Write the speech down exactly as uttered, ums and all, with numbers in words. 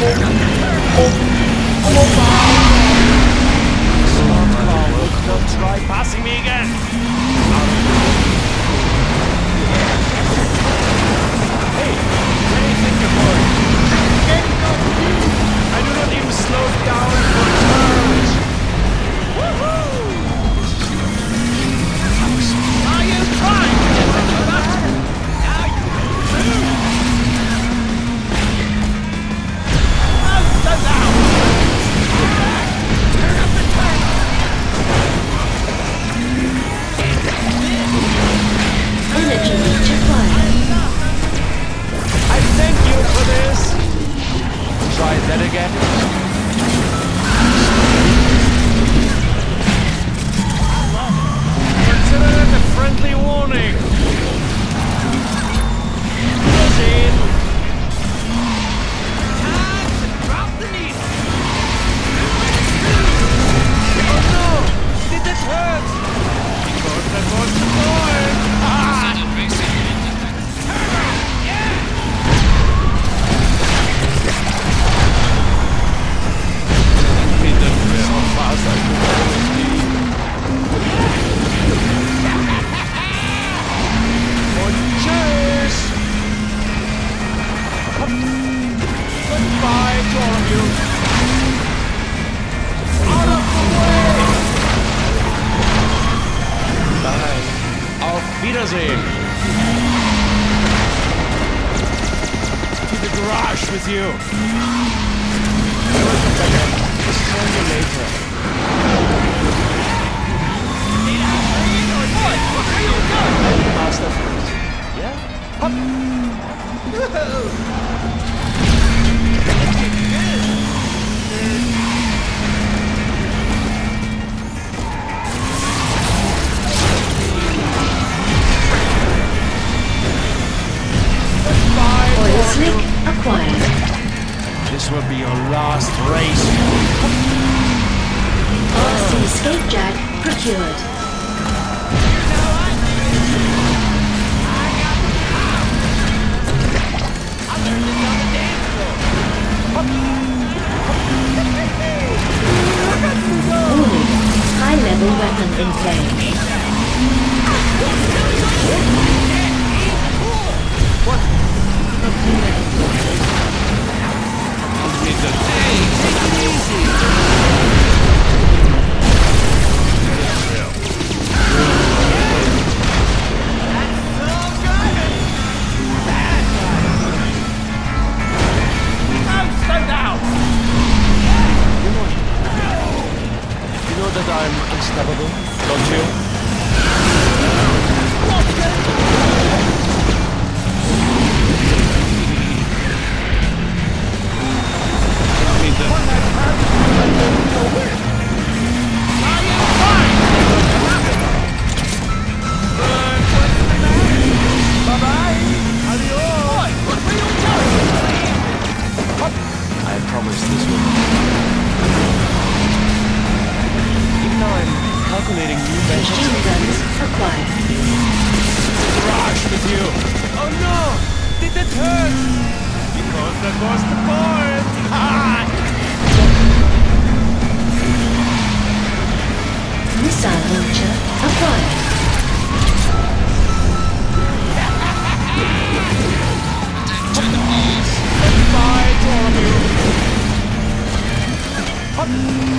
Don't try passing me again. Hey, where do you think you're going? I do not even slow down for a turn. Woohoo! Are you trying to get rid of that? Now you do. Oh, so down. Turn up the turn. Energy reach acquired. I thank you for this. Try that again. Consider it a friendly warning. Proceed. Time to drop the needle. Oh no! Did that hurt? Because that was the point. Ah! Cheers! Goodbye to all of you. Out of the way! Bye. Auf Wiedersehen. To the garage with you. See you later. What are you doing? Master. Yeah? Hop! Woohoo! Oil slick acquired. This will be your last race. R C escape jag procured. Warning, high-level weapon in play. What? It's a day. Take it easy. That's so good. Bad guy. Don't slow down. You know that I'm unstoppable, don't you? I promise this will. Even though I'm calculating new measures. Machine guns acquired. Garage with you. Oh no! Did that hurt? Because that was the point. Missile launcher acquired. Goodbye to all of you. Hop.